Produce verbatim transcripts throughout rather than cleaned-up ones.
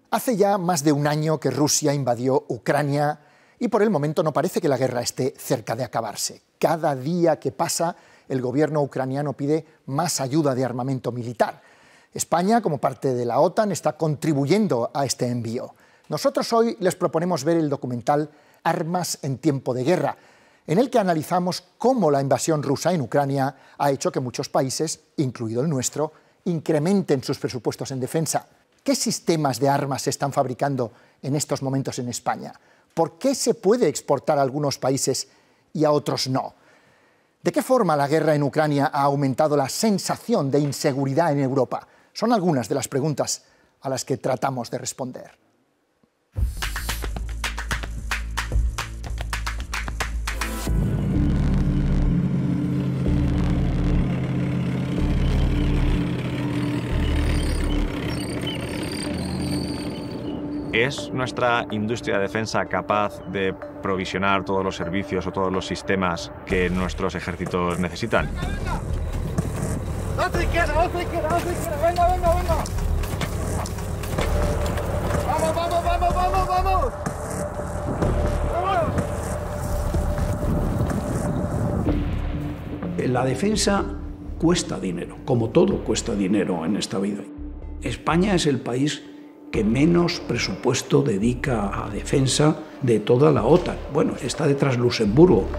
Hace ya más de un año que Rusia invadió Ucrania y por el momento no parece que la guerra esté cerca de acabarse. Cada día que pasa, el gobierno ucraniano pide más ayuda de armamento militar. España, como parte de la OTAN, está contribuyendo a este envío. Nosotros hoy les proponemos ver el documental Armas en tiempo de guerra, en el que analizamos cómo la invasión rusa en Ucrania ha hecho que muchos países, incluido el nuestro, incrementen sus presupuestos en defensa. ¿Qué sistemas de armas se están fabricando en estos momentos en España? ¿Por qué se puede exportar a algunos países y a otros no? ¿De qué forma la guerra en Ucrania ha aumentado la sensación de inseguridad en Europa? Son algunas de las preguntas a las que tratamos de responder. ¿Es nuestra industria de defensa capaz de provisionar todos los servicios o todos los sistemas que nuestros ejércitos necesitan? ¡Otra izquierda, otra izquierda, otra izquierda! ¡Venga, venga, venga! ¡Vamos, vamos, vamos, vamos, vamos! ¡Vamos! La defensa cuesta dinero, como todo cuesta dinero en esta vida. España es el país que menos presupuesto dedica a defensa de toda la OTAN. Bueno, está detrás Luxemburgo.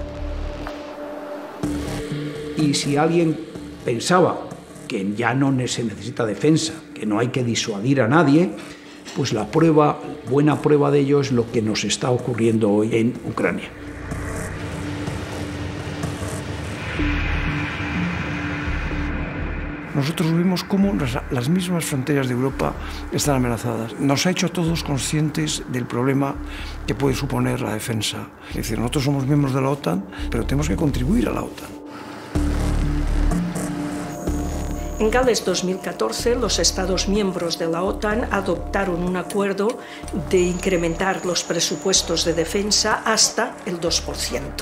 Y si alguien pensaba que ya no se necesita defensa, que no hay que disuadir a nadie, pues la prueba, buena prueba de ello es lo que nos está ocurriendo hoy en Ucrania. Nosotros vemos cómo las mismas fronteras de Europa están amenazadas. Nos ha hecho a todos conscientes del problema que puede suponer la defensa. Es decir, nosotros somos miembros de la OTAN, pero tenemos que contribuir a la OTAN. En Gales dos mil catorce, los Estados miembros de la OTAN adoptaron un acuerdo de incrementar los presupuestos de defensa hasta el dos por ciento.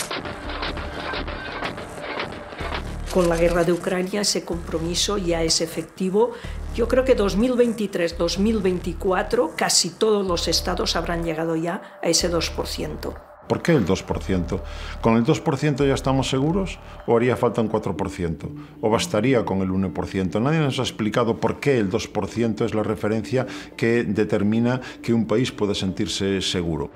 Con la guerra de Ucrania ese compromiso ya es efectivo. Yo creo que dos mil veintitrés dos mil veinticuatro casi todos los estados habrán llegado ya a ese dos por ciento. ¿Por qué el dos por ciento? ¿Con el dos por ciento ya estamos seguros o haría falta un cuatro por ciento? ¿O bastaría con el uno por ciento? Nadie nos ha explicado por qué el dos por ciento es la referencia que determina que un país puede sentirse seguro.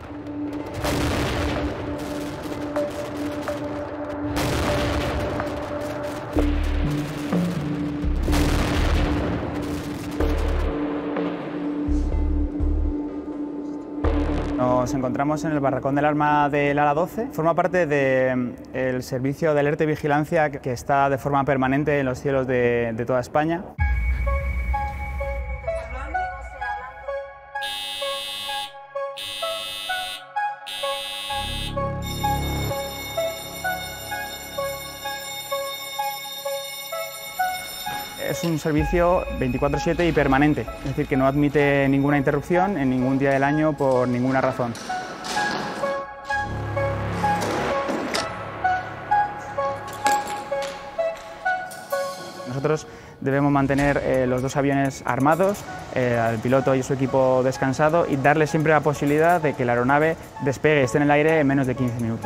Nos encontramos en el barracón del arma del ala doce. Forma parte del servicio de alerta y vigilancia que está de forma permanente en los cielos de, de toda España. Es un servicio veinticuatro siete y permanente, es decir, que no admite ninguna interrupción en ningún día del año por ninguna razón. Nosotros debemos mantener eh, los dos aviones armados, eh, al piloto y su equipo descansado y darle siempre la posibilidad de que la aeronave despegue y esté en el aire en menos de quince minutos.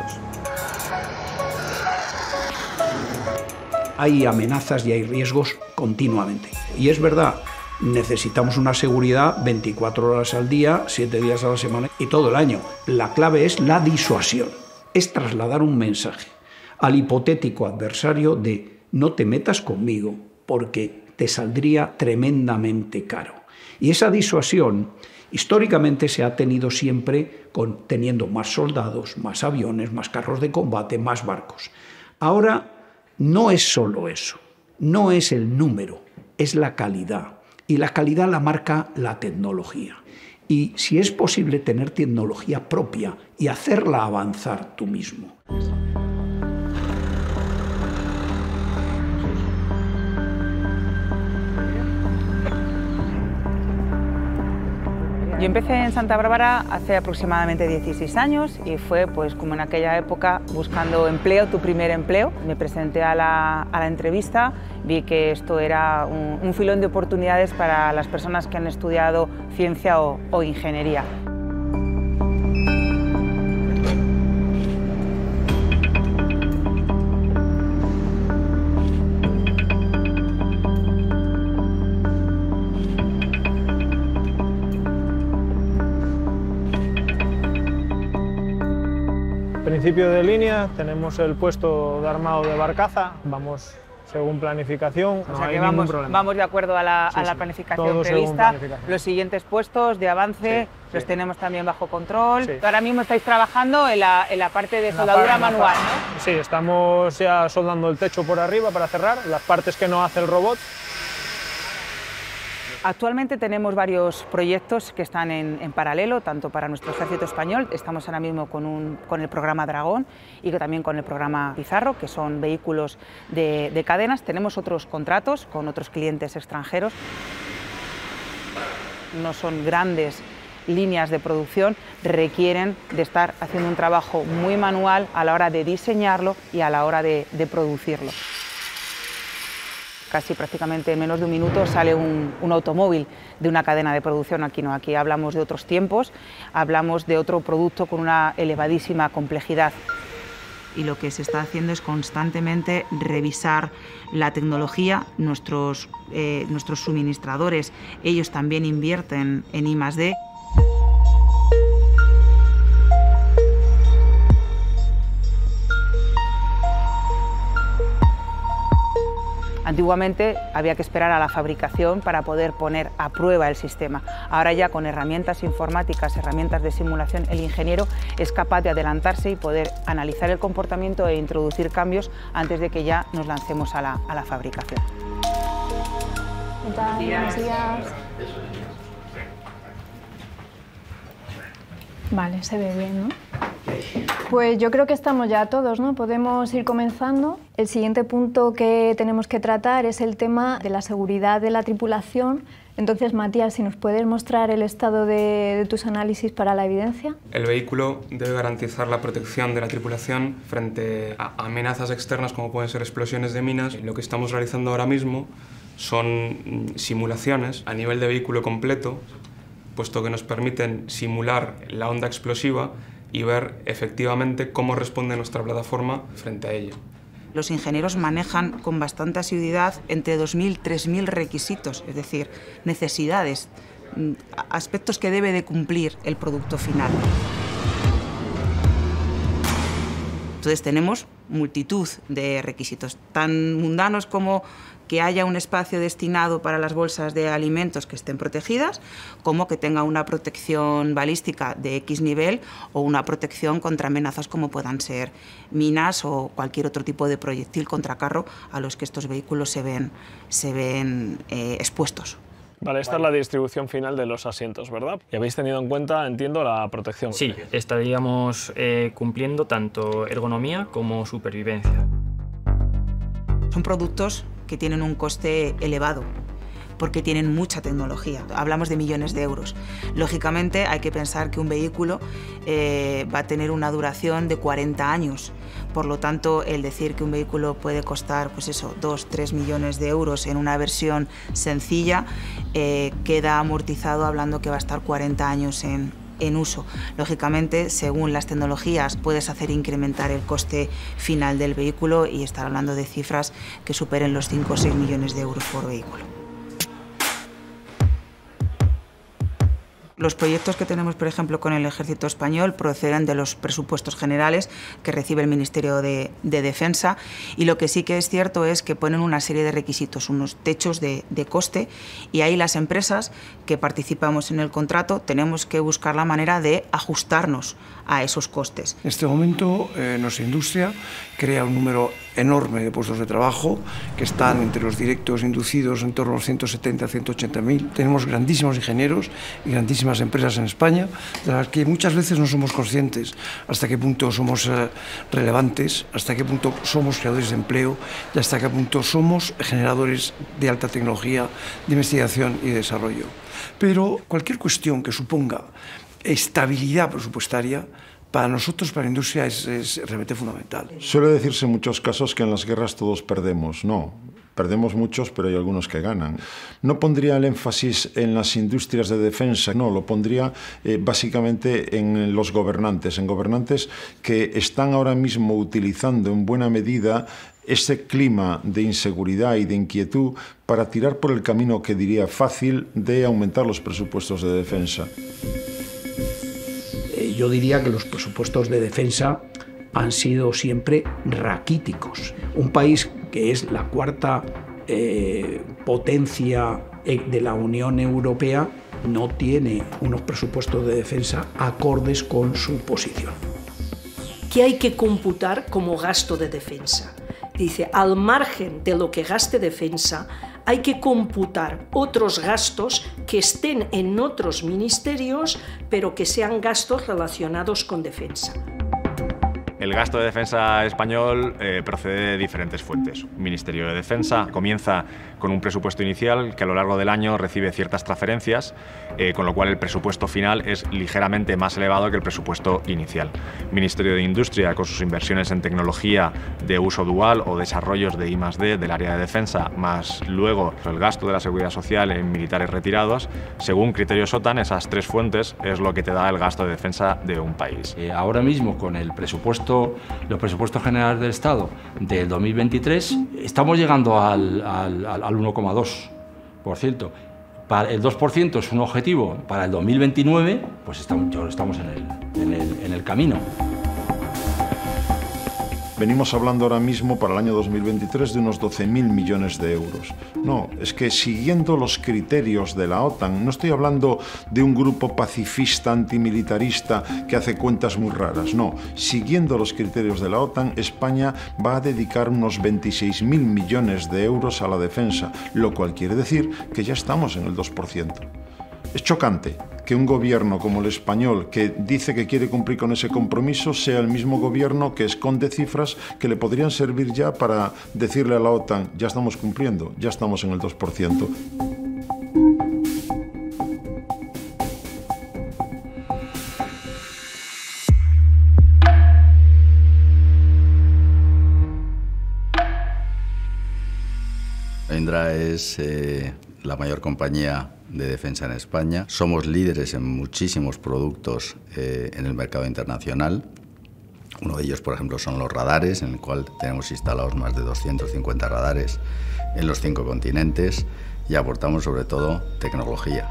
Hay amenazas y hay riesgos continuamente. Y es verdad, necesitamos una seguridad veinticuatro horas al día, siete días a la semana y todo el año. La clave es la disuasión, es trasladar un mensaje al hipotético adversario de no te metas conmigo porque te saldría tremendamente caro. Y esa disuasión históricamente se ha tenido siempre con, teniendo más soldados, más aviones, más carros de combate, más barcos. Ahora no es solo eso, no es el número, es la calidad. Y la calidad la marca la tecnología. Y si es posible tener tecnología propia y hacerla avanzar tú mismo. Yo Yo empecé en Santa Bárbara hace aproximadamente dieciséis años y fue pues como en aquella época buscando empleo, tu primer empleo. Me presenté a la, a la entrevista, vi que esto era un, un filón de oportunidades para las personas que han estudiado ciencia o, o ingeniería. Principio de línea, tenemos el puesto de armado de barcaza, vamos según planificación, no o sea hay que vamos, ningún problema. vamos de acuerdo a la, sí, a la sí, planificación prevista. Planificación. Los siguientes puestos de avance sí, los sí. tenemos también bajo control. Sí. Ahora mismo estáis trabajando en la, en la parte de soldadura manual, ¿no? Sí, estamos ya soldando el techo por arriba para cerrar, las partes que no hace el robot. Actualmente tenemos varios proyectos que están en, en paralelo, tanto para nuestro ejército español, estamos ahora mismo con, un, con el programa Dragón y que también con el programa Pizarro, que son vehículos de, de cadenas. Tenemos otros contratos con otros clientes extranjeros. No son grandes líneas de producción, requieren de estar haciendo un trabajo muy manual a la hora de diseñarlo y a la hora de, de producirlo. Casi prácticamente en menos de un minuto sale un, un automóvil de una cadena de producción. Aquí no, aquí hablamos de otros tiempos, hablamos de otro producto con una elevadísima complejidad. Y lo que se está haciendo es constantemente revisar la tecnología. Nuestros, eh, nuestros suministradores, ellos también invierten en I más D. Antiguamente había que esperar a la fabricación para poder poner a prueba el sistema. Ahora ya con herramientas informáticas, herramientas de simulación, el ingeniero es capaz de adelantarse y poder analizar el comportamiento e introducir cambios antes de que ya nos lancemos a la, a la fabricación. ¿Qué tal? Buenos días. Buenos días. Vale, se ve bien, ¿no? Pues yo creo que estamos ya todos, ¿no? Podemos ir comenzando. El siguiente punto que tenemos que tratar es el tema de la seguridad de la tripulación. Entonces, Matías, si nos puedes mostrar el estado de, de tus análisis para la evidencia. El vehículo debe garantizar la protección de la tripulación frente a amenazas externas como pueden ser explosiones de minas. Lo que estamos realizando ahora mismo son simulaciones a nivel de vehículo completo, puesto que nos permiten simular la onda explosiva y ver efectivamente cómo responde nuestra plataforma frente a ello. Los ingenieros manejan con bastante asiduidad entre dos mil y tres mil requisitos, es decir, necesidades, aspectos que debe de cumplir el producto final. Entonces tenemos multitud de requisitos, tan mundanos como que haya un espacio destinado para las bolsas de alimentos que estén protegidas, como que tenga una protección balística de X nivel o una protección contra amenazas como puedan ser minas o cualquier otro tipo de proyectil contra carro a los que estos vehículos se ven, se ven eh, expuestos. Vale, esta vale. es la distribución final de los asientos, ¿verdad? Y habéis tenido en cuenta, entiendo, la protección. Sí, estaríamos eh, cumpliendo tanto ergonomía como supervivencia. Son productos que tienen un coste elevado, porque tienen mucha tecnología. Hablamos de millones de euros. Lógicamente hay que pensar que un vehículo eh, va a tener una duración de cuarenta años. Por lo tanto, el decir que un vehículo puede costar pues eso, dos, tres millones de euros en una versión sencilla, eh, queda amortizado hablando que va a estar cuarenta años en, en uso. Lógicamente, según las tecnologías, puedes hacer incrementar el coste final del vehículo y estar hablando de cifras que superen los cinco o seis millones de euros por vehículo. Los proyectos que tenemos, por ejemplo, con el Ejército Español proceden de los presupuestos generales que recibe el Ministerio de, de Defensa, y lo que sí que es cierto es que ponen una serie de requisitos, unos techos de, de coste, y ahí las empresas que participamos en el contrato tenemos que buscar la manera de ajustarnos a esos costes. En este momento, eh, nuestra industria crea un número enorme de puestos de trabajo que están entre los directos inducidos en torno a los ciento setenta a ciento ochenta mil. Tenemos grandísimos ingenieros y grandísimas empresas en España, de las que muchas veces no somos conscientes hasta qué punto somos eh, relevantes, hasta qué punto somos creadores de empleo y hasta qué punto somos generadores de alta tecnología, de investigación y de desarrollo. Pero cualquier cuestión que suponga estabilidad presupuestaria, para nosotros, para la industria, es, es realmente fundamental. Suele decirse en muchos casos que en las guerras todos perdemos. No, perdemos muchos, pero hay algunos que ganan. No pondría el énfasis en las industrias de defensa, no, lo pondría eh, básicamente en los gobernantes, en gobernantes que están ahora mismo utilizando en buena medida ese clima de inseguridad y de inquietud para tirar por el camino que diría fácil de aumentar los presupuestos de defensa. Yo diría que los presupuestos de defensa han sido siempre raquíticos. Un país que es la cuarta eh, potencia de la Unión Europea no tiene unos presupuestos de defensa acordes con su posición. ¿Qué hay que computar como gasto de defensa? Dice, al margen de lo que gaste defensa, hay que computar otros gastos que estén en otros ministerios, pero que sean gastos relacionados con defensa. El gasto de defensa español eh, procede de diferentes fuentes. El Ministerio de Defensa comienza con un presupuesto inicial que a lo largo del año recibe ciertas transferencias, eh, con lo cual el presupuesto final es ligeramente más elevado que el presupuesto inicial. El Ministerio de Industria, con sus inversiones en tecnología de uso dual o desarrollos de I más D del área de defensa, más luego el gasto de la seguridad social en militares retirados, según criterios OTAN, esas tres fuentes es lo que te da el gasto de defensa de un país. Eh, ahora mismo, con el presupuesto los presupuestos generales del Estado del dos mil veintitrés, estamos llegando al, al, al uno coma dos por ciento. Para el dos por ciento es un objetivo para el dos mil veintinueve, pues estamos, estamos en, el, en, el, en el camino. Venimos hablando ahora mismo para el año dos mil veintitrés de unos doce mil millones de euros. No, es que siguiendo los criterios de la OTAN, no estoy hablando de un grupo pacifista antimilitarista que hace cuentas muy raras, no. Siguiendo los criterios de la OTAN, España va a dedicar unos veintiséis mil millones de euros a la defensa, lo cual quiere decir que ya estamos en el dos por ciento. Es chocante que un gobierno como el español, que dice que quiere cumplir con ese compromiso, sea el mismo gobierno que esconde cifras que le podrían servir ya para decirle a la OTAN, ya estamos cumpliendo, ya estamos en el dos por ciento. Indra es eh, la mayor compañía de defensa en España. Somos líderes en muchísimos productos eh, en el mercado internacional. Uno de ellos, por ejemplo, son los radares, en el cual tenemos instalados más de doscientos cincuenta radares en los cinco continentes y aportamos sobre todo tecnología.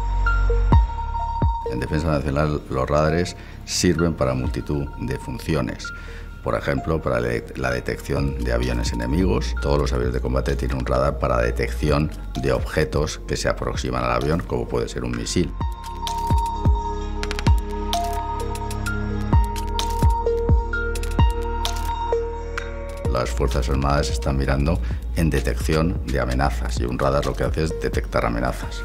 En defensa nacional, los radares sirven para multitud de funciones. Por ejemplo, para la detección de aviones enemigos. Todos los aviones de combate tienen un radar para detección de objetos que se aproximan al avión, como puede ser un misil. Las Fuerzas Armadas están mirando en detección de amenazas y un radar lo que hace es detectar amenazas.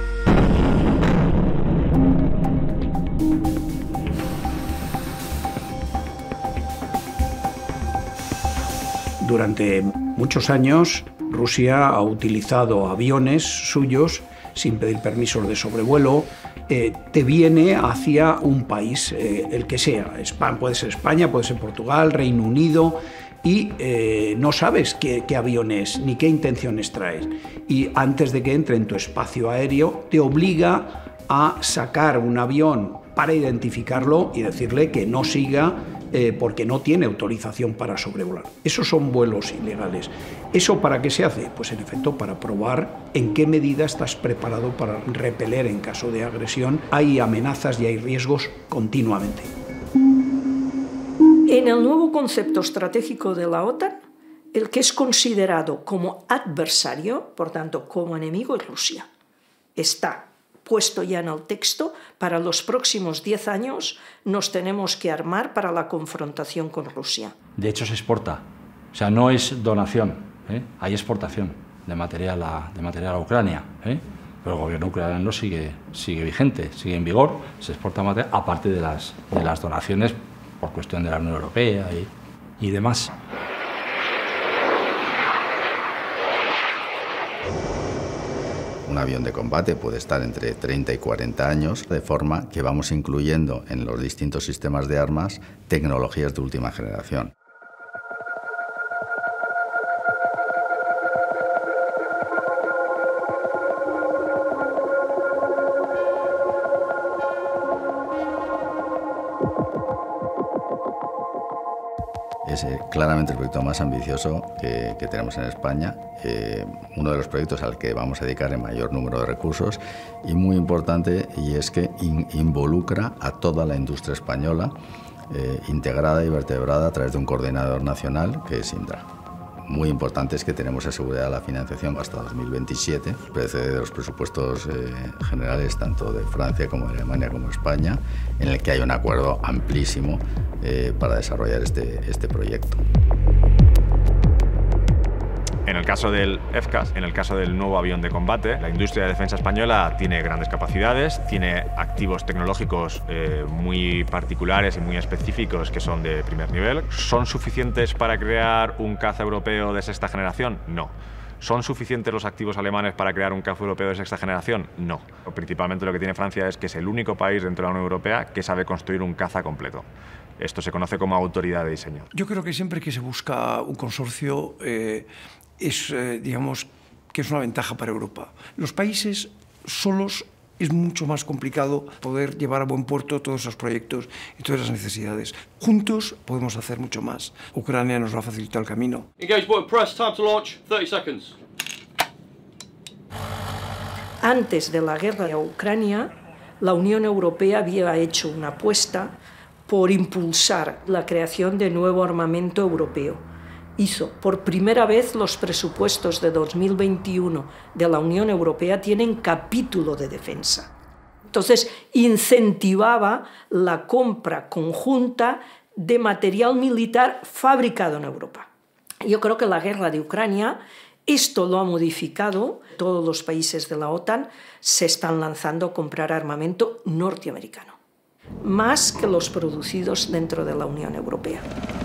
Durante muchos años, Rusia ha utilizado aviones suyos sin pedir permisos de sobrevuelo. Eh, te viene hacia un país, eh, el que sea. España, puede ser España, puede ser Portugal, Reino Unido, y eh, no sabes qué, qué aviones ni qué intenciones traes. Y antes de que entre en tu espacio aéreo, te obliga a sacar un avión para identificarlo y decirle que no siga Eh, porque no tiene autorización para sobrevolar. Esos son vuelos ilegales. ¿Eso para qué se hace? Pues en efecto para probar en qué medida estás preparado para repeler en caso de agresión. Hay amenazas y hay riesgos continuamente. En el nuevo concepto estratégico de la OTAN, el que es considerado como adversario, por tanto como enemigo, es Rusia. Está puesto ya en el texto, para los próximos diez años nos tenemos que armar para la confrontación con Rusia. De hecho, se exporta O sea, no es donación, ¿eh? Hay exportación de material a, de material a Ucrania, ¿eh? Pero el gobierno ucraniano sigue, sigue vigente, sigue en vigor, se exporta material, aparte de las, de las donaciones por cuestión de la Unión Europea y, y demás. Un avión de combate puede estar entre treinta y cuarenta años, de forma que vamos incluyendo en los distintos sistemas de armas tecnologías de última generación. Es eh, claramente el proyecto más ambicioso que, que tenemos en España, eh, uno de los proyectos al que vamos a dedicar el mayor número de recursos y muy importante, y es que in, involucra a toda la industria española eh, integrada y vertebrada a través de un coordinador nacional que es Indra. Muy importante es que tenemos asegurada la financiación hasta dos mil veintisiete, precede de los presupuestos eh, generales tanto de Francia como de Alemania como de España, en el que hay un acuerdo amplísimo eh, para desarrollar este, este proyecto. En el caso del FCAS, en el caso del nuevo avión de combate, la industria de defensa española tiene grandes capacidades, tiene activos tecnológicos eh, muy particulares y muy específicos que son de primer nivel. ¿Son suficientes para crear un caza europeo de sexta generación? No. ¿Son suficientes los activos alemanes para crear un caza europeo de sexta generación? No. Principalmente lo que tiene Francia es que es el único país dentro de la Unión Europea que sabe construir un caza completo. Esto se conoce como autoridad de diseño. Yo creo que siempre que se busca un consorcio eh, es, eh, digamos, que es una ventaja para Europa. Los países solos es mucho más complicado poder llevar a buen puerto todos esos proyectos y todas las necesidades. Juntos podemos hacer mucho más. Ucrania nos va a facilitar el camino. Engage button press, time to launch, thirty seconds. Antes de la guerra de Ucrania, la Unión Europea había hecho una apuesta por impulsar la creación de nuevo armamento europeo. Hizo por primera vez los presupuestos de dos mil veintiuno de la Unión Europea tienen capítulo de defensa. Entonces incentivaba la compra conjunta de material militar fabricado en Europa. Yo creo que la guerra de Ucrania esto lo ha modificado. Todos los países de la OTAN se están lanzando a comprar armamento norteamericano, más que los producidos dentro de la Unión Europea.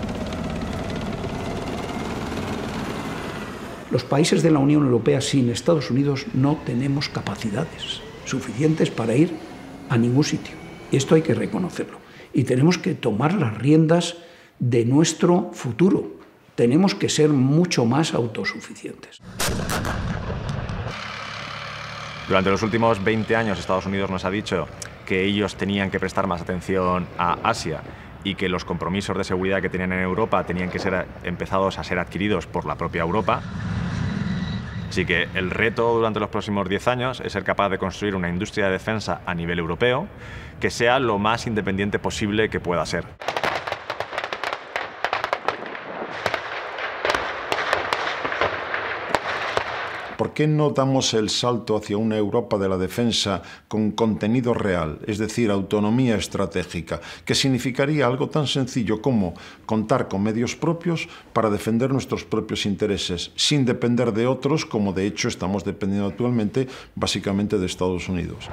Los países de la Unión Europea sin Estados Unidos no tenemos capacidades suficientes para ir a ningún sitio. Esto hay que reconocerlo. Y tenemos que tomar las riendas de nuestro futuro. Tenemos que ser mucho más autosuficientes. Durante los últimos veinte años, Estados Unidos nos ha dicho que ellos tenían que prestar más atención a Asia y que los compromisos de seguridad que tenían en Europa tenían que ser empezados a ser adquiridos por la propia Europa. Así que el reto durante los próximos diez años es ser capaz de construir una industria de defensa a nivel europeo que sea lo más independiente posible que pueda ser. ¿Por qué no damos el salto hacia una Europa de la defensa con contenido real, es decir, autonomía estratégica, que significaría algo tan sencillo como contar con medios propios para defender nuestros propios intereses, sin depender de otros, como de hecho estamos dependiendo actualmente básicamente de Estados Unidos?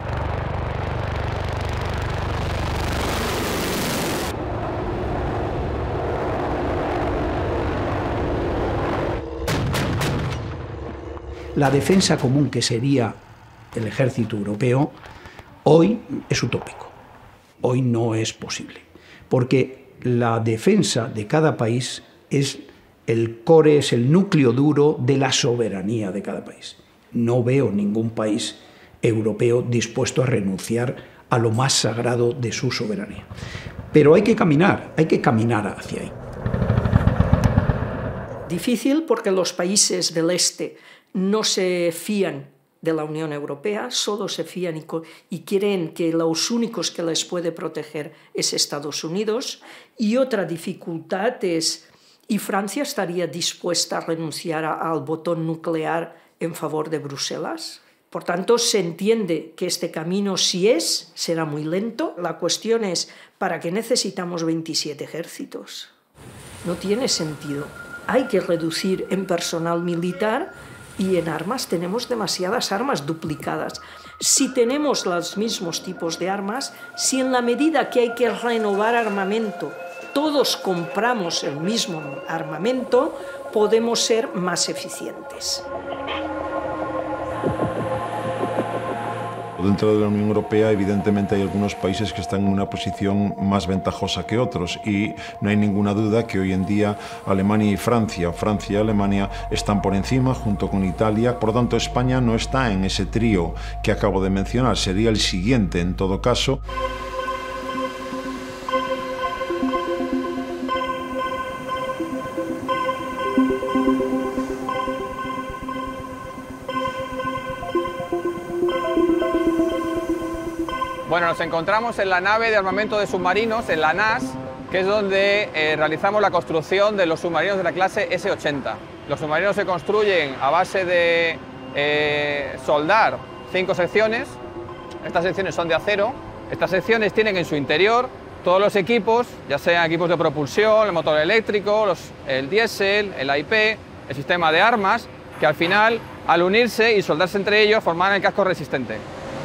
La defensa común, que sería el ejército europeo, hoy es utópico. Hoy no es posible. Porque la defensa de cada país es el core, es el núcleo duro de la soberanía de cada país. No veo ningún país europeo dispuesto a renunciar a lo más sagrado de su soberanía. Pero hay que caminar, hay que caminar hacia ahí. Difícil porque los países del este no se fían de la Unión Europea, solo se fían y, y creen que los únicos que les puede proteger es Estados Unidos. Y otra dificultad es, ¿y Francia estaría dispuesta a renunciar a, al botón nuclear en favor de Bruselas? Por tanto, se entiende que este camino, si es, será muy lento. La cuestión es, ¿para qué necesitamos veintisiete ejércitos? No tiene sentido. hay que reducir en personal militar y en armas tenemos demasiadas armas duplicadas. Si tenemos los mismos tipos de armas, si en la medida que hay que renovar armamento todos compramos el mismo armamento, podemos ser más eficientes. Dentro de la Unión Europea, evidentemente, hay algunos países que están en una posición más ventajosa que otros y no hay ninguna duda que hoy en día Alemania y Francia, Francia y Alemania están por encima junto con Italia. Por lo tanto, España no está en ese trío que acabo de mencionar, sería el siguiente en todo caso. Bueno, nos encontramos en la nave de armamento de submarinos, en la N A S, que es donde eh, realizamos la construcción de los submarinos de la clase ese ochenta. Los submarinos se construyen a base de eh, soldar cinco secciones. Estas secciones son de acero. Estas secciones tienen en su interior todos los equipos, ya sean equipos de propulsión, el motor eléctrico, los, el diésel, el A I P, el sistema de armas, que al final, al unirse y soldarse entre ellos, forman el casco resistente.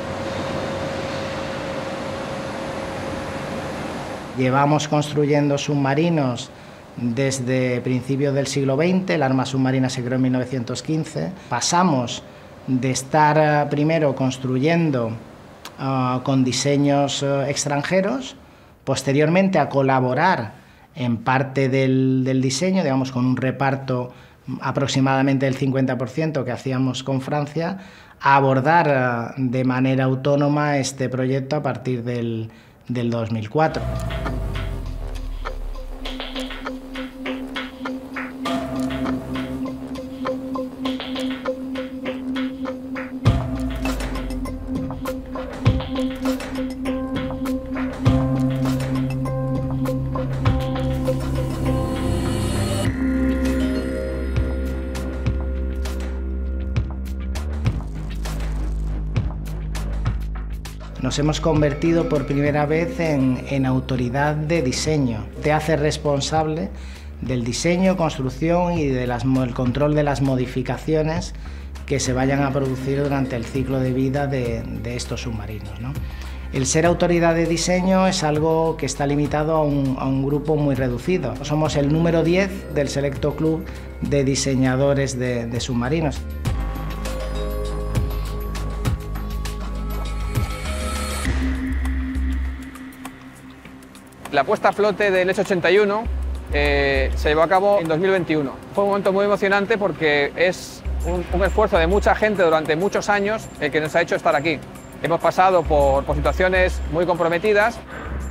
Llevamos construyendo submarinos desde principios del siglo veinte, la arma submarina se creó en mil novecientos quince. Pasamos de estar primero construyendo uh, con diseños uh, extranjeros, posteriormente a colaborar en parte del, del diseño, digamos con un reparto aproximadamente del cincuenta por ciento que hacíamos con Francia, a abordar uh, de manera autónoma este proyecto a partir del del dos mil cuatro. Nos hemos convertido por primera vez en, en autoridad de diseño. Te hace responsable del diseño, construcción y del control de las modificaciones que se vayan a producir durante el ciclo de vida de, de estos submarinos, ¿no? El ser autoridad de diseño es algo que está limitado a un, a un grupo muy reducido. Somos el número diez del selecto club de diseñadores de, de submarinos. La puesta a flote del ese ochenta y uno eh, se llevó a cabo en dos mil veintiuno. Fue un momento muy emocionante porque es un, un esfuerzo de mucha gente durante muchos años el que nos ha hecho estar aquí. Hemos pasado por, por situaciones muy comprometidas.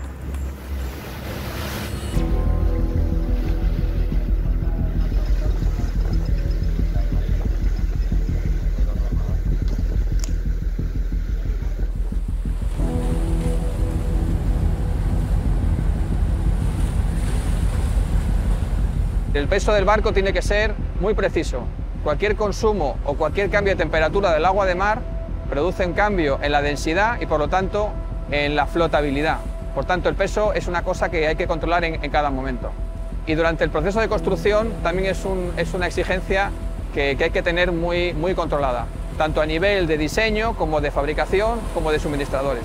El peso del barco tiene que ser muy preciso. Cualquier consumo o cualquier cambio de temperatura del agua de mar produce un cambio en la densidad y por lo tanto en la flotabilidad. Por tanto, el peso es una cosa que hay que controlar en, en cada momento. Y durante el proceso de construcción también es, un, es una exigencia que, que hay que tener muy, muy controlada, tanto a nivel de diseño como de fabricación como de suministradores.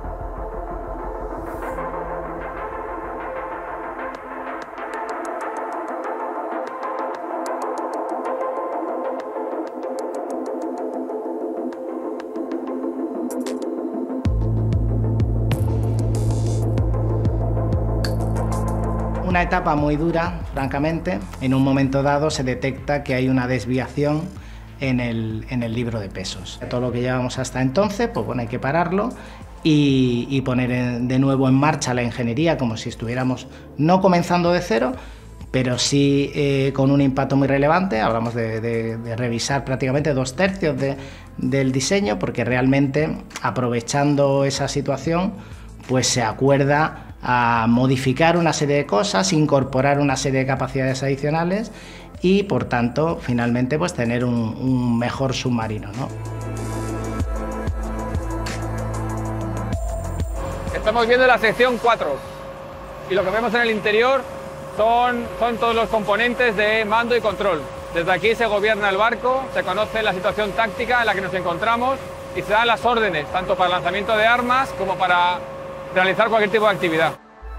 Una etapa muy dura, francamente. En un momento dado se detecta que hay una desviación en el, en el libro de pesos. Todo lo que llevamos hasta entonces, pues bueno, hay que pararlo y, y poner en, de nuevo en marcha la ingeniería como si estuviéramos no comenzando de cero, pero sí eh, con un impacto muy relevante. Hablamos de, de, de revisar prácticamente dos tercios de, del diseño, porque realmente, aprovechando esa situación, pues se acuerda a modificar una serie de cosas, incorporar una serie de capacidades adicionales y, por tanto, finalmente, pues tener un, un mejor submarino, ¿no? Estamos viendo la sección cuatro y lo que vemos en el interior son, son todos los componentes de mando y control. Desde aquí se gobierna el barco, se conoce la situación táctica en la que nos encontramos y se dan las órdenes, tanto para el lanzamiento de armas como para realizar cualquier tipo de actividad.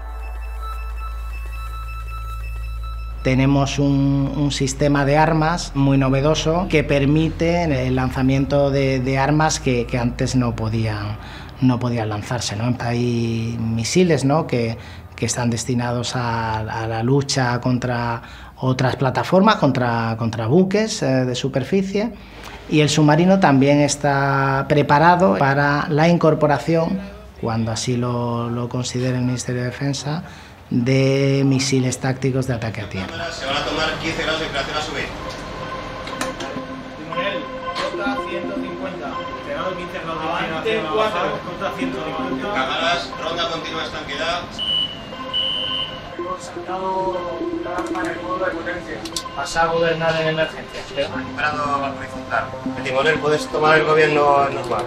Tenemos un, un sistema de armas muy novedoso que permite el lanzamiento de, de armas que, que antes no podían, no podían lanzarse, ¿no? Hay misiles, ¿no?, que, que están destinados a, a la lucha contra otras plataformas, contra, contra buques eh, de superficie, y el submarino también está preparado para la incorporación, cuando así lo, lo considere el Ministerio de Defensa, de misiles tácticos de ataque a tierra. Se van a tomar quince grados de inclinación a subir. Timonel, cota ciento cincuenta. Cerrado quince grados de inclinación a bajar, cota ciento cincuenta. Cámaras, ronda continua estanqueidad. Hemos sacado la lámpara en modo de potencia. Pasa a gobernar en emergencia. Parado a horizontal. El timonel, puedes tomar el gobierno normal.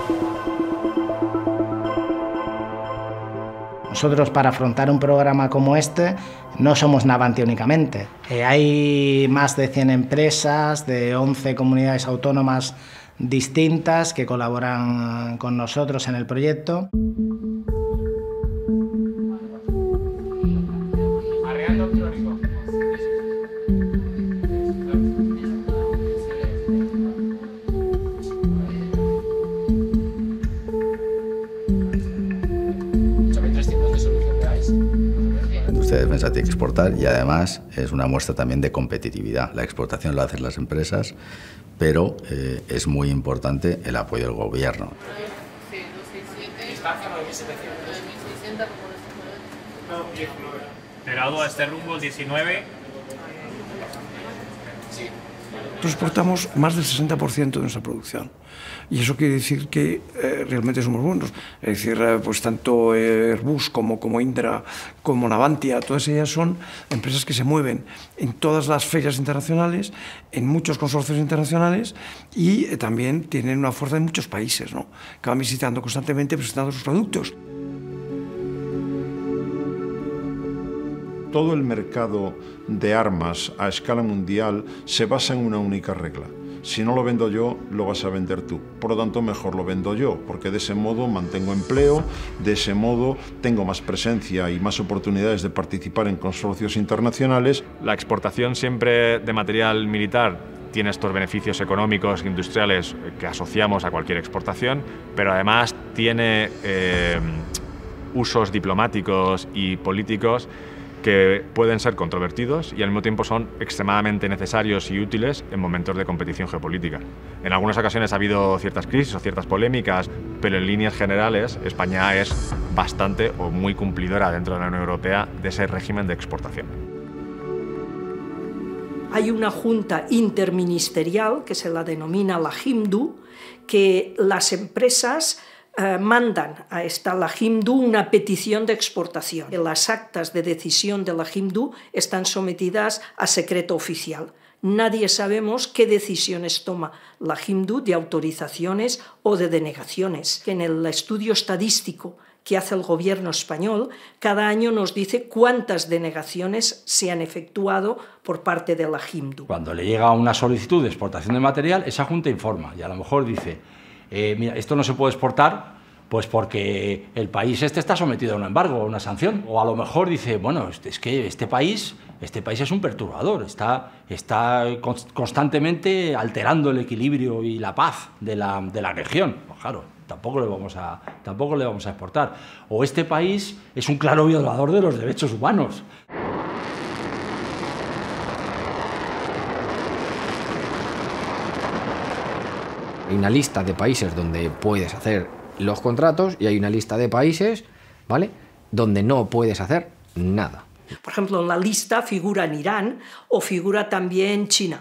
Nosotros, para afrontar un programa como este, no somos Navantia únicamente. Eh, hay más de cien empresas de once comunidades autónomas distintas que colaboran con nosotros en el proyecto. La defensa tiene que exportar y además es una muestra también de competitividad. La exportación la hacen las empresas, pero eh, es muy importante el apoyo del gobierno. Esperado a este rumbo diecinueve. Nosotros exportamos más del sesenta por ciento de nuestra producción. Y eso quiere decir que eh, realmente somos buenos. Es decir, eh, pues tanto Airbus como, como Indra, como Navantia, todas ellas son empresas que se mueven en todas las ferias internacionales, en muchos consorcios internacionales y eh, también tienen una fuerza en muchos países, ¿no?, que van visitando constantemente, presentando sus productos. Todo el mercado de armas a escala mundial se basa en una única regla. Si no lo vendo yo, lo vas a vender tú. Por lo tanto, mejor lo vendo yo, porque de ese modo mantengo empleo, de ese modo tengo más presencia y más oportunidades de participar en consorcios internacionales. La exportación siempre de material militar tiene estos beneficios económicos e industriales que asociamos a cualquier exportación, pero además tiene eh, usos diplomáticos y políticos que pueden ser controvertidos y al mismo tiempo son extremadamente necesarios y útiles en momentos de competición geopolítica. En algunas ocasiones ha habido ciertas crisis o ciertas polémicas, pero en líneas generales España es bastante o muy cumplidora dentro de la Unión Europea de ese régimen de exportación. Hay una junta interministerial que se la denomina la JIMDU, que las empresas Eh, mandan a esta la JIMDU una petición de exportación. Las actas de decisión de la JIMDU están sometidas a secreto oficial. Nadie sabemos qué decisiones toma la JIMDU de autorizaciones o de denegaciones. En el estudio estadístico que hace el gobierno español, cada año nos dice cuántas denegaciones se han efectuado por parte de la JIMDU. Cuando le llega una solicitud de exportación de material, esa junta informa y a lo mejor dice: Eh, mira, esto no se puede exportar pues porque el país este está sometido a un embargo, a una sanción. O a lo mejor dice, bueno, es que este país, este país es un perturbador, está, está constantemente alterando el equilibrio y la paz de la, de la región. Pues claro, tampoco le, vamos a, tampoco le vamos a exportar. O este país es un claro violador de los derechos humanos. Hay una lista de países donde puedes hacer los contratos y hay una lista de países, ¿vale?, donde no puedes hacer nada. Por ejemplo, en la lista figuran Irán o figura también China.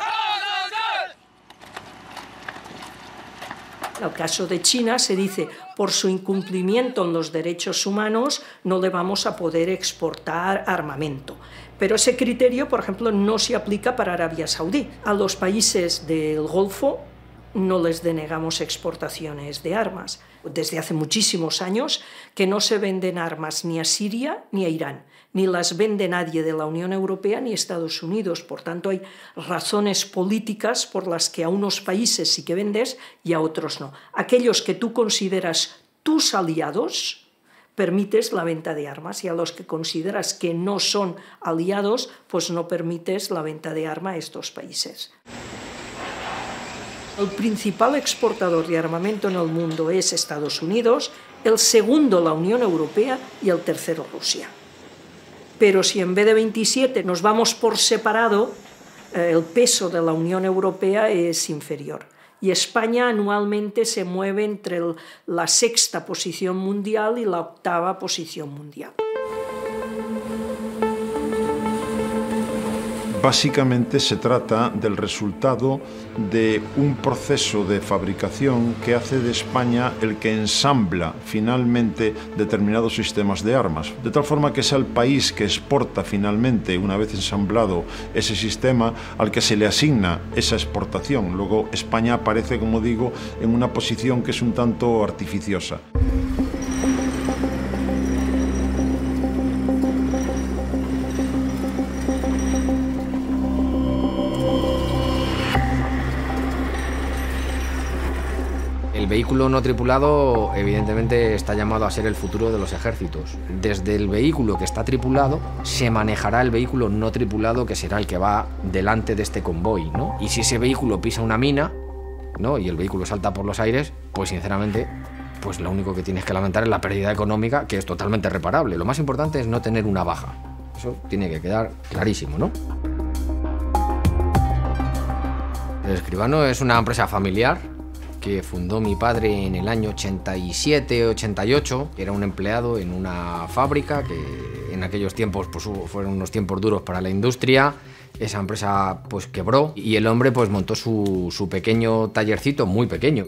En el caso de China se dice, por su incumplimiento en los derechos humanos no le vamos a poder exportar armamento. Pero ese criterio, por ejemplo, no se aplica para Arabia Saudí. A los países del Golfo no les denegamos exportaciones de armas. Desde hace muchísimos años que no se venden armas ni a Siria ni a Irán, ni las vende nadie de la Unión Europea ni Estados Unidos. Por tanto, hay razones políticas por las que a unos países sí que vendes y a otros no. Aquellos que tú consideras tus aliados, permites la venta de armas, y a los que consideras que no son aliados, pues no permites la venta de armas a estos países. El principal exportador de armamento en el mundo es Estados Unidos, el segundo la Unión Europea y el tercero Rusia. Pero si en vez de veintisiete nos vamos por separado, eh, el peso de la Unión Europea es inferior. Y España anualmente se mueve entre el, la sexta posición mundial y la octava posición mundial. Básicamente se trata del resultado de un proceso de fabricación que hace de España el que ensambla finalmente determinados sistemas de armas, de tal forma que sea el país que exporta finalmente, una vez ensamblado ese sistema, al que se le asigna esa exportación. Luego España aparece, como digo, en una posición que es un tanto artificiosa. El vehículo no tripulado evidentemente está llamado a ser el futuro de los ejércitos. Desde el vehículo que está tripulado se manejará el vehículo no tripulado, que será el que va delante de este convoy, ¿no? Y si ese vehículo pisa una mina, ¿no?, y el vehículo salta por los aires, pues sinceramente, pues lo único que tienes que lamentar es la pérdida económica, que es totalmente reparable. Lo más importante es no tener una baja. Eso tiene que quedar clarísimo, ¿no? El Escribano es una empresa familiar que fundó mi padre en el año ochenta y siete ochenta y ocho. Era un empleado en una fábrica que en aquellos tiempos pues, fueron unos tiempos duros para la industria. Esa empresa pues quebró y el hombre pues montó su, su pequeño tallercito, muy pequeño.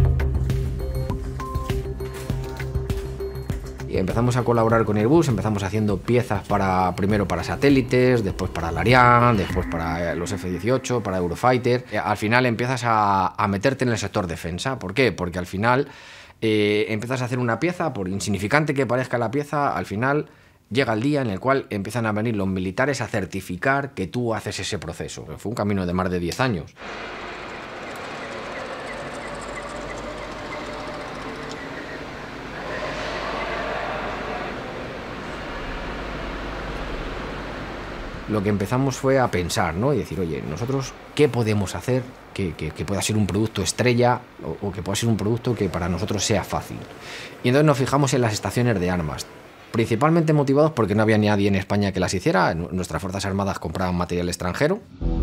Y empezamos a colaborar con Airbus, empezamos haciendo piezas para, primero para satélites, después para el Ariane, después para los F dieciocho, para Eurofighter. Al final empiezas a, a meterte en el sector defensa. ¿Por qué? Porque al final eh, empiezas a hacer una pieza, por insignificante que parezca la pieza, al final llega el día en el cual empiezan a venir los militares a certificar que tú haces ese proceso. Fue un camino de más de diez años. Lo que empezamos fue a pensar, ¿no? Y decir, oye, nosotros, ¿qué podemos hacer que, que, que pueda ser un producto estrella o, o que pueda ser un producto que para nosotros sea fácil? Y entonces nos fijamos en las estaciones de armas, principalmente motivados porque no había nadie en España que las hiciera. Nuestras Fuerzas Armadas compraban material extranjero.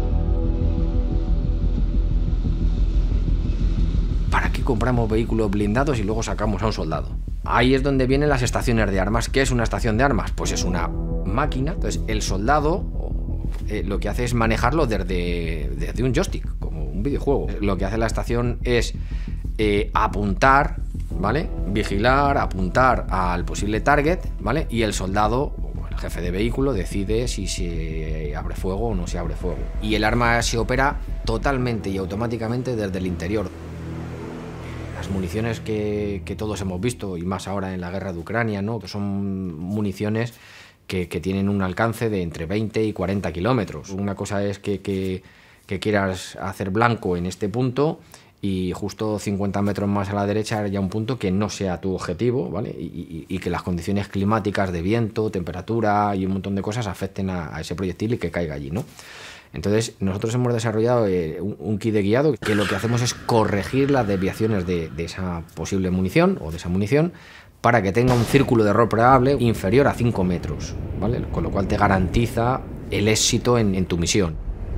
¿Para qué compramos vehículos blindados y luego sacamos a un soldado? Ahí es donde vienen las estaciones de armas. ¿Qué es una estación de armas? Pues es una máquina. Entonces el soldado eh, lo que hace es manejarlo desde, desde un joystick, como un videojuego. Lo que hace la estación es eh, apuntar, ¿vale? Vigilar, apuntar al posible target, ¿vale? Y el soldado, o el jefe de vehículo, decide si se abre fuego o no se abre fuego. Y el arma se opera totalmente y automáticamente desde el interior. Las municiones que, que todos hemos visto, y más ahora en la guerra de Ucrania, ¿no?, que son municiones que, que tienen un alcance de entre veinte y cuarenta kilómetros. Una cosa es que, que, que quieras hacer blanco en este punto y justo cincuenta metros más a la derecha haya un punto que no sea tu objetivo, ¿vale? Y, y, y que las condiciones climáticas de viento, temperatura y un montón de cosas afecten a, a ese proyectil y que caiga allí, ¿no? Entonces, nosotros hemos desarrollado eh, un, un kit de guiado que lo que hacemos es corregir las desviaciones de, de esa posible munición o de esa munición para que tenga un círculo de error probable inferior a cinco metros, ¿vale? Con lo cual te garantiza el éxito en, en tu misión.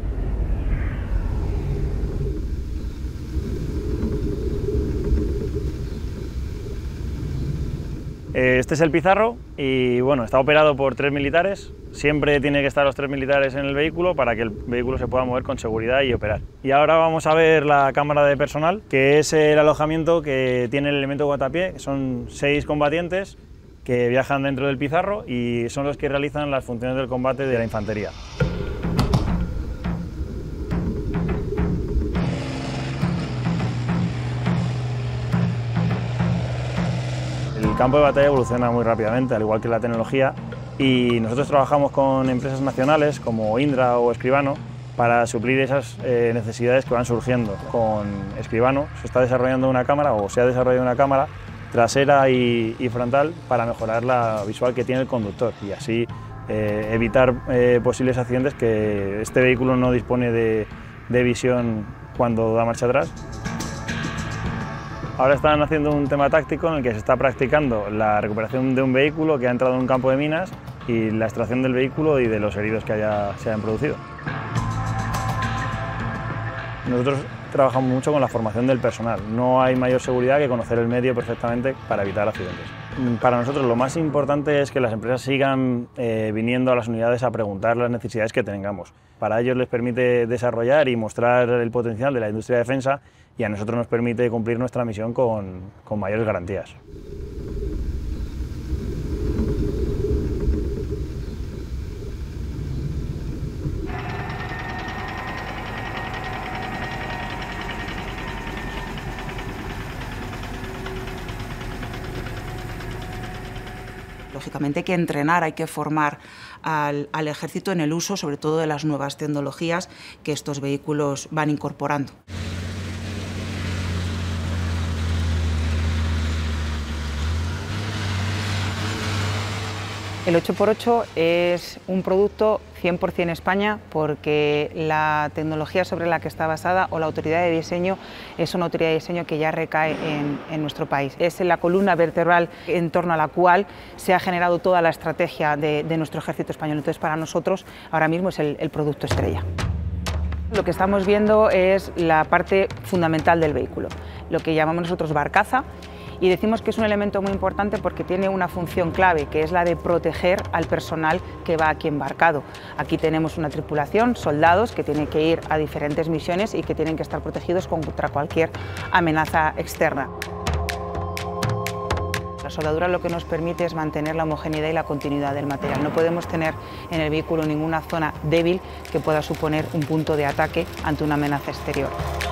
Este es el Pizarro y bueno, está operado por tres militares. Siempre tiene que estar los tres militares en el vehículo para que el vehículo se pueda mover con seguridad y operar. Y ahora vamos a ver la cámara de personal, que es el alojamiento que tiene el elemento guatapié, que son seis combatientes que viajan dentro del Pizarro y son los que realizan las funciones del combate de la infantería. campo de batalla evoluciona muy rápidamente, al igual que la tecnología, y nosotros trabajamos con empresas nacionales como Indra o Escribano para suplir esas eh, necesidades que van surgiendo. Con Escribano se está desarrollando una cámara, o se ha desarrollado una cámara trasera y, y frontal para mejorar la visual que tiene el conductor y así eh, evitar eh, posibles accidentes, que este vehículo no dispone de, de visión cuando da marcha atrás. Ahora están haciendo un tema táctico en el que se está practicando la recuperación de un vehículo que ha entrado en un campo de minas y la extracción del vehículo y de los heridos que haya, se hayan producido. Nosotros trabajamos mucho con la formación del personal. No hay mayor seguridad que conocer el medio perfectamente para evitar accidentes. Para nosotros lo más importante es que las empresas sigan eh, viniendo a las unidades a preguntar las necesidades que tengamos. Para ellos les permite desarrollar y mostrar el potencial de la industria de defensa, y a nosotros nos permite cumplir nuestra misión con, con mayores garantías. Lógicamente hay que entrenar, hay que formar al, al ejército en el uso, sobre todo de las nuevas tecnologías que estos vehículos van incorporando. El ocho por ocho es un producto cien por cien España, porque la tecnología sobre la que está basada o la autoridad de diseño es una autoridad de diseño que ya recae en, en nuestro país. Es la columna vertebral en torno a la cual se ha generado toda la estrategia de, de nuestro ejército español. Entonces, para nosotros ahora mismo es el, el producto estrella. Lo que estamos viendo es la parte fundamental del vehículo, lo que llamamos nosotros barcaza. Y decimos que es un elemento muy importante porque tiene una función clave, que es la de proteger al personal que va aquí embarcado. Aquí tenemos una tripulación, soldados, que tienen que ir a diferentes misiones y que tienen que estar protegidos contra cualquier amenaza externa. La soldadura lo que nos permite es mantener la homogeneidad y la continuidad del material. No podemos tener en el vehículo ninguna zona débil que pueda suponer un punto de ataque ante una amenaza exterior.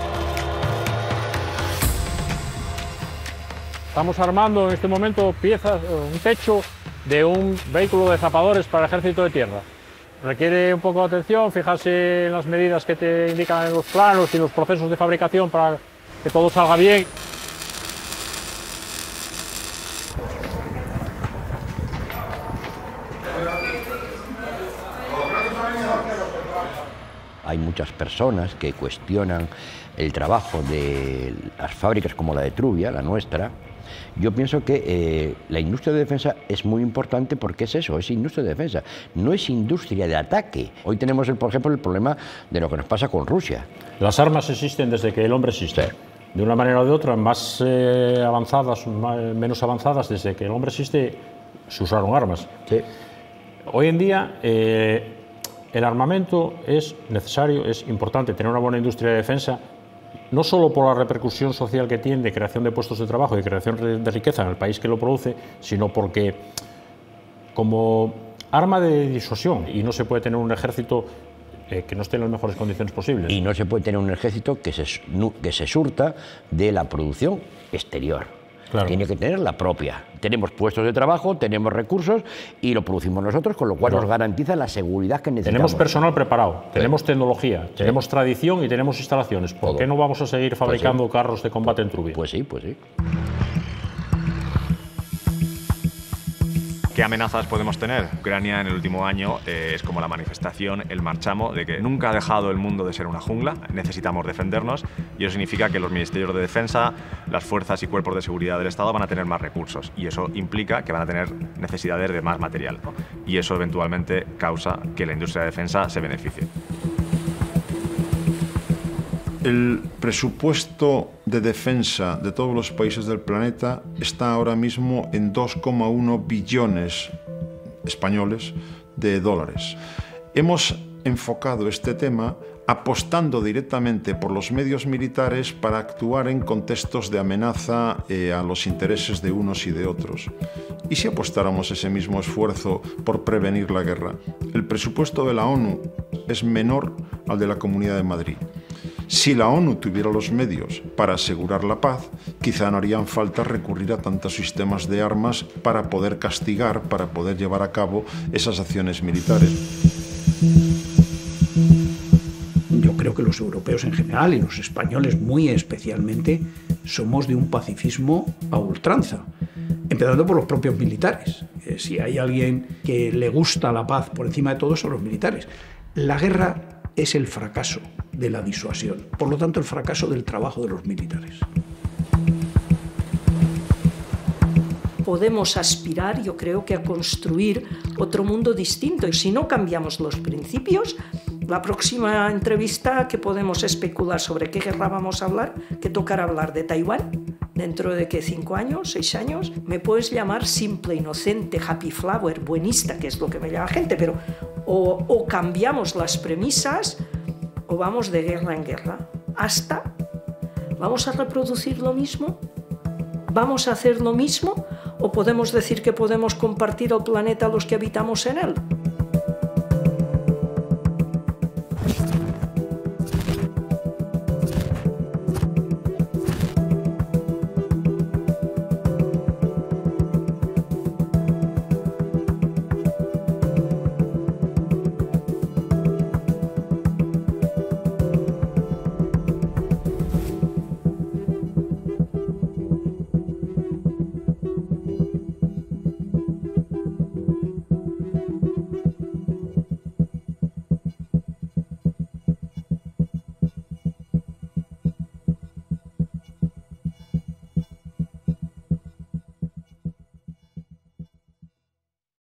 Estamos armando en este momento piezas, un techo de un vehículo de zapadores para el ejército de tierra. Requiere un poco de atención, fijarse en las medidas que te indican en los planos y los procesos de fabricación para que todo salga bien. Hay muchas personas que cuestionan el trabajo de las fábricas como la de Trubia, la nuestra. Yo pienso que eh, la industria de defensa es muy importante porque es eso, es industria de defensa, no es industria de ataque. Hoy tenemos, el, por ejemplo, el problema de lo que nos pasa con Rusia. Las armas existen desde que el hombre existe. Sí. De una manera o de otra, más eh, avanzadas, más, menos avanzadas, desde que el hombre existe, se usaron armas. Sí. Hoy en día, eh, el armamento es necesario, es importante tener una buena industria de defensa, no solo por la repercusión social que tiene de creación de puestos de trabajo y de creación de riqueza en el país que lo produce, sino porque como arma de disuasión, y no se puede tener un ejército eh, que no esté en las mejores condiciones posibles. Y no se puede tener un ejército que se, que se surta de la producción exterior. Claro. Tiene que tener la propia. Tenemos puestos de trabajo, tenemos recursos y lo producimos nosotros, con lo cual claro. nos garantiza la seguridad que necesitamos. Tenemos personal preparado, sí. tenemos tecnología, sí. tenemos tradición y tenemos instalaciones. ¿Por Todo. qué no vamos a seguir fabricando pues sí. carros de combate en Trubia? Pues sí, pues sí. ¿Qué amenazas podemos tener? Ucrania en el último año eh, es como la manifestación, el marchamo de que nunca ha dejado el mundo de ser una jungla, necesitamos defendernos y eso significa que los ministerios de defensa, las fuerzas y cuerpos de seguridad del Estado van a tener más recursos y eso implica que van a tener necesidades de más material, ¿no? Y eso eventualmente causa que la industria de defensa se beneficie. El presupuesto de defensa de todos los países del planeta está ahora mismo en dos coma uno billones españoles de dólares. Hemos enfocado este tema apostando directamente por los medios militares para actuar en contextos de amenaza eh, a los intereses de unos y de otros. ¿Y si apostáramos ese mismo esfuerzo por prevenir la guerra? El presupuesto de la ONU es menor al de la Comunidad de Madrid. Si la ONU tuviera los medios para asegurar la paz, quizá no harían falta recurrir a tantos sistemas de armas para poder castigar, para poder llevar a cabo esas acciones militares. Yo creo que los europeos en general y los españoles muy especialmente somos de un pacifismo a ultranza, empezando por los propios militares. Eh, si hay alguien que le gusta la paz por encima de todo son los militares. La guerra es el fracaso de la disuasión, por lo tanto el fracaso del trabajo de los militares. Podemos aspirar, yo creo que a construir otro mundo distinto, y si no cambiamos los principios, la próxima entrevista que podemos especular sobre qué guerra vamos a hablar, que tocará hablar de Taiwán, dentro de que cinco años, seis años, me puedes llamar simple, inocente, happy flower, buenista, que es lo que me llama la gente, pero o, o cambiamos las premisas o vamos de guerra en guerra. Hasta, ¿vamos a reproducir lo mismo? ¿Vamos a hacer lo mismo? ¿O podemos decir que podemos compartir el planeta a los que habitamos en él?